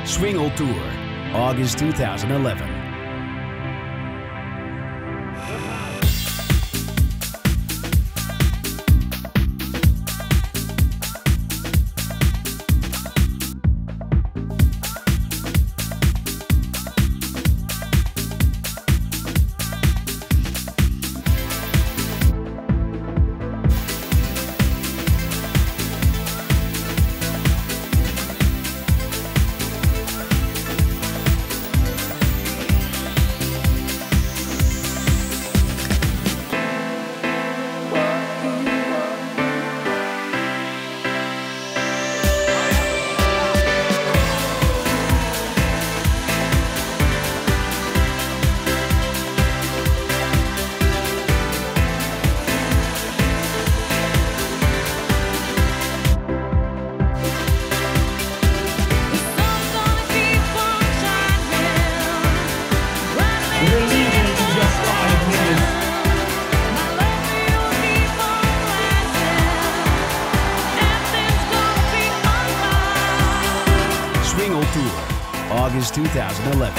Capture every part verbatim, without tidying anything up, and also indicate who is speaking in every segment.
Speaker 1: Swingle Tour, August two thousand eleven. Swingle Tour, August two thousand eleven.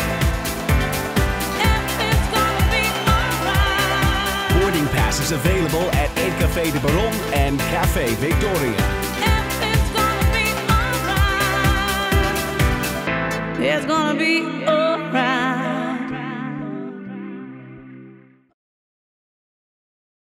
Speaker 1: Boarding passes available at Eetcafé de Baron and Café Victoria.
Speaker 2: It's gonna be alright.